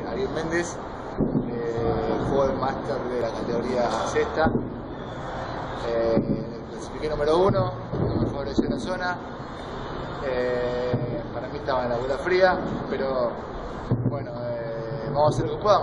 Ariel Méndez, juego del máster de la categoría sexta. Clasifiqué número 1, me favoreció la zona. Para mí estaba en la bola fría, pero bueno, vamos a hacer lo que podamos.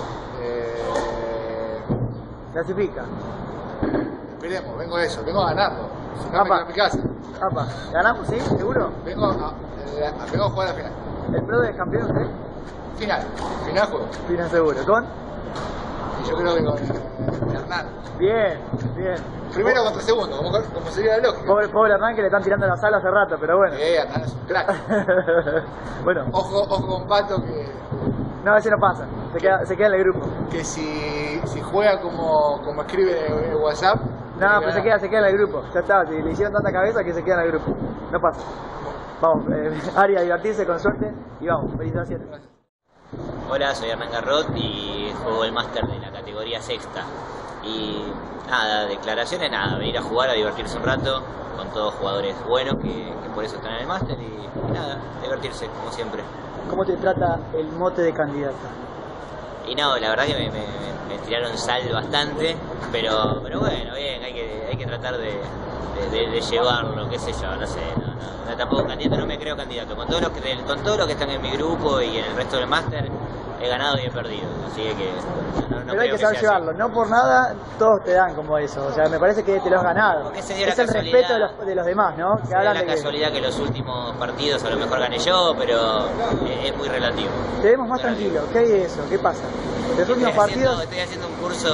Clasifica. Esperemos, vengo a eso, vengo a ganarlo. Si no, me quedo en mi casa. ¿Ganamos, sí? ¿Seguro? Vengo a jugar la final. ¿El pro de campeón usted? Final juego. Final seguro. ¿Con? Y yo creo que con Hernán. Bien. Primero contra segundo, como sería la lógica. Pobre Hernán, que le están tirando la sala hace rato, pero bueno. Hernán es un crack. Bueno. Ojo con Pato que... No, ese no pasa. Se queda en el grupo. Que si juega como escribe en WhatsApp... No, pero se queda en el grupo. Ya está, le hicieron tanta cabeza que se queda en el grupo. No pasa. Vamos, Ari, a divertirse con suerte y vamos, felicitaciones. Hola, soy Hernán Garrot y juego el máster de la categoría sexta. Y nada, declaraciones, nada, venir a jugar, a divertirse un rato con todos jugadores buenos que por eso están en el máster y nada, divertirse como siempre. ¿Cómo te trata el mote de candidato? Y no, la verdad que me tiraron sal bastante, pero bueno, bien, hay que tratar de llevarlo, qué sé yo, no sé, no, tampoco candidato, no me creo candidato. Con todos los que están en mi grupo y en el resto del máster he ganado y he perdido, así que no pero hay que saber llevarlo, no por nada todos te dan como eso, o sea, me parece que te lo has ganado. Es el respeto de los demás, ¿no? Que hablan la casualidad que los últimos partidos a lo mejor gané yo, pero es muy relativo. Te vemos más tranquilo, ¿qué hay de eso? ¿Qué pasa? Los últimos partidos... Estoy haciendo un curso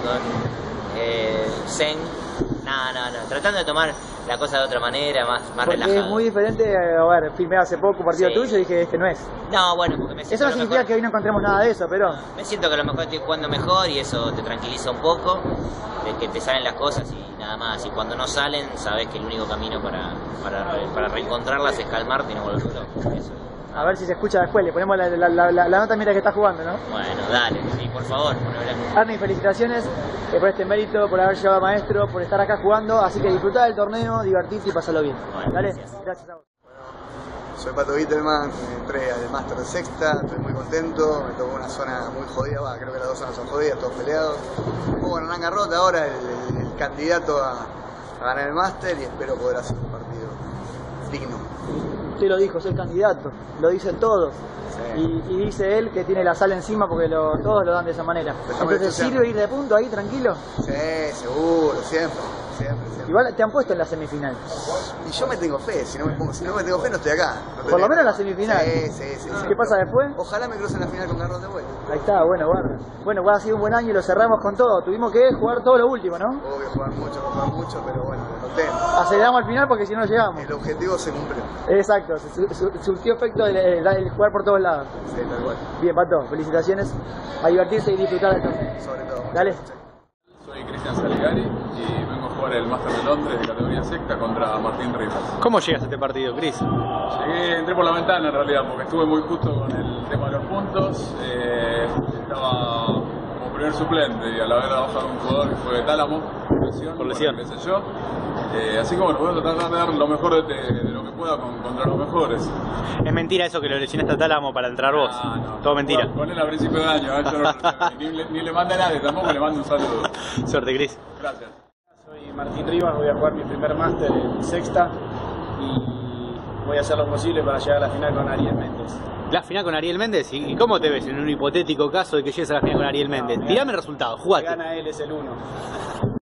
con Zen. No, tratando de tomar la cosa de otra manera, más relajada. Es muy diferente, a ver, filmé hace poco un partido tuyo y dije, no es. No, bueno, porque me siento... Eso no significa que hoy no encontremos nada de eso, pero... Me siento que a lo mejor estoy jugando mejor y eso te tranquiliza un poco, de que te salen las cosas y nada más. Y cuando no salen, sabes que el único camino para reencontrarlas es calmarte y no volver loco. Eso. A ver si se escucha después, le ponemos la nota mientras que está jugando, ¿no? Bueno, dale, sí, por favor. Arni, felicitaciones por este mérito, por haber llegado a maestro, por estar acá jugando, así que disfrutá del torneo, divertirte y pasarlo bien. Bueno, dale, gracias a vos. Soy Pato Wittelman, entré al máster de sexta, estoy muy contento, me tocó una zona muy jodida, creo que las dos zonas son jodidas, todos peleados. Juego en Hernán Garrot ahora, el candidato a ganar el máster y espero poder hacer un partido digno. Usted lo dijo, soy candidato, lo dicen todos. Sí. Y dice él que tiene la sal encima porque todos lo dan de esa manera. Entonces, ¿sirve ir de punto ahí tranquilo? Sí, seguro, siempre. Igual te han puesto en la semifinal. Y yo me tengo fe, si no me tengo fe no estoy acá. Por lo menos en la semifinal. Sí. ¿Qué pasa después? Ojalá me cruce en la final con Garrot de vuelta. Ahí está, bueno, guarda. Bueno, ha sido un buen año y lo cerramos con todo. Tuvimos que jugar todo lo último, ¿no? Obvio, jugar mucho, pero bueno, contento. Aceleramos al final porque si no llegamos. El objetivo se cumplió. Exacto, surtió efecto el jugar por todos lados. Sí, tal cual. Bien, Pato, felicitaciones. A divertirse y disfrutar de todo. Sobre todo. Dale. Soy Cristian Saligari y vengo a jugar el Máster de Londres de categoría sexta contra Martín Rivas. ¿Cómo llegas a este partido, Cris? Entré por la ventana en realidad porque estuve muy justo con el tema de los puntos. Estaba como primer suplente y al haber bajado un jugador que fue de Tálamo, por lesión. Qué sé yo. Así que bueno, voy a tratar de dar lo mejor de lo que pueda contra los mejores. Es mentira eso que lo lesionaste a Tálamo para entrar vos. No. Todo mentira. Con él a principio de año, yo no, ni le manda a nadie, tampoco le mando un saludo. Suerte, Cris. Gracias. Soy Martín Rivas, voy a jugar mi primer máster en sexta y voy a hacer lo posible para llegar a la final con Ariel Méndez. ¿La final con Ariel Méndez? ¿Y cómo te ves en un hipotético caso de que llegues a la final con Ariel Méndez? Tirame el resultado, jugate. Si gana él es el 1.